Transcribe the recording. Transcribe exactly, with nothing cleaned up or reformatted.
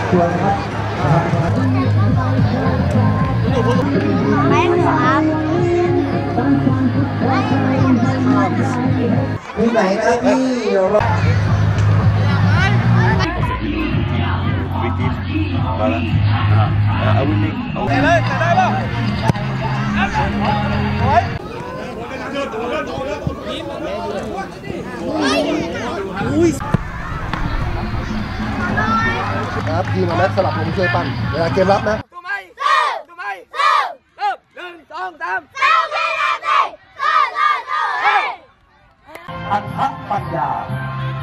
ควรครับไม่ครับที่ไหนนะพี่เราวิธีมาแล้วเอาวิธีเอาเลยได้ป่ะครับทีมแม็กสลับผมช่วยปั้นเวลาเกมรับนะทำไมทำไมเริ่มเริ่มหนึ่งสองสามเริ่มเลยเริ่มเลยเริ่มเลยเริ่มเลยอันทักปัญญา